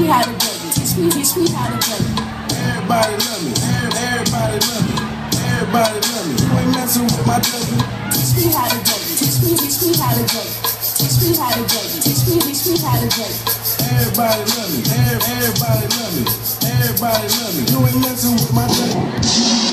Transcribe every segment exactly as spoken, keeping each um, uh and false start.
how to do it. Teach me, teach me how to do it. Everybody love me. Everybody love me. Everybody love me. You ain't messing with my W. Teach me how to do it. Teach me, teach me how to do it. Teach me how to do it. Teach me, teach me how to do it. Everybody love me. Everybody love me. Everybody love me. You ain't messing with my W.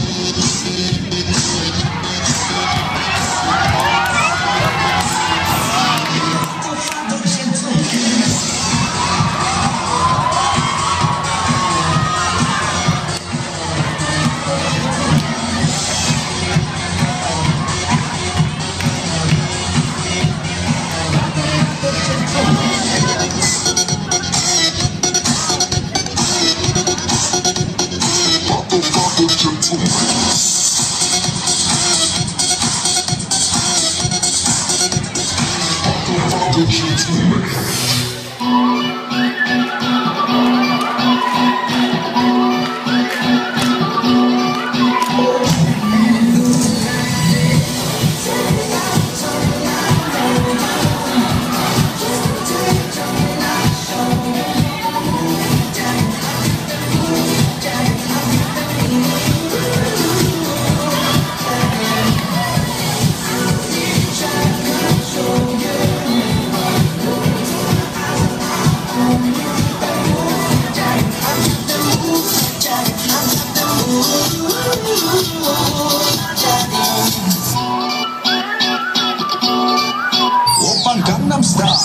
Gangnam Style.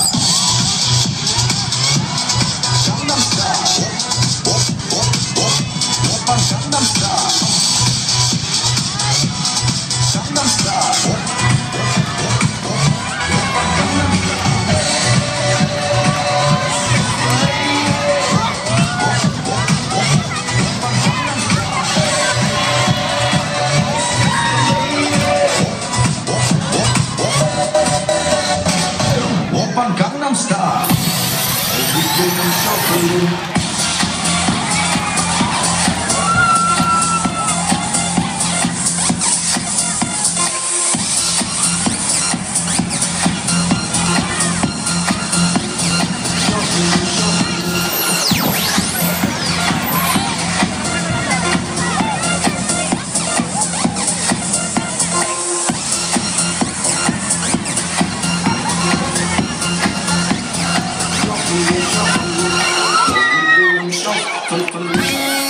Gangnam Style. Oppa Gangnam Style. Gangnam Style. Oppa Gangnam Style. Everything shuffling. Shuffle, shuffle, shuffle, shuffle.